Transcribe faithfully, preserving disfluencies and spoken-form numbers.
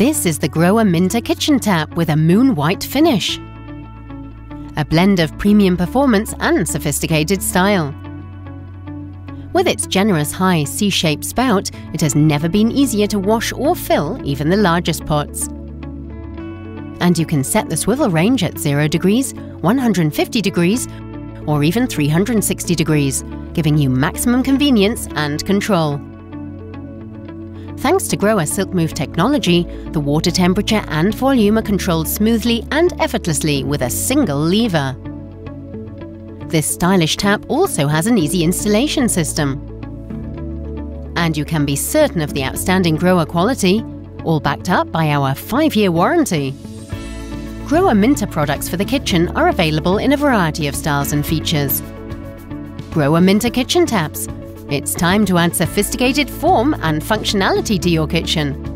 This is the Grohe Minter Kitchen Tap with a moon white finish. A blend of premium performance and sophisticated style. With its generous high C-shaped spout, it has never been easier to wash or fill even the largest pots. And you can set the swivel range at zero degrees, one hundred fifty degrees, or even three hundred sixty degrees, giving you maximum convenience and control. Thanks to Grohe Silkmove technology, the water temperature and volume are controlled smoothly and effortlessly with a single lever. This stylish tap also has an easy installation system. And you can be certain of the outstanding Grohe quality, all backed up by our five-year warranty. Grohe Minter products for the kitchen are available in a variety of styles and features. Grohe Minter Kitchen Taps. It's time to add sophisticated form and functionality to your kitchen.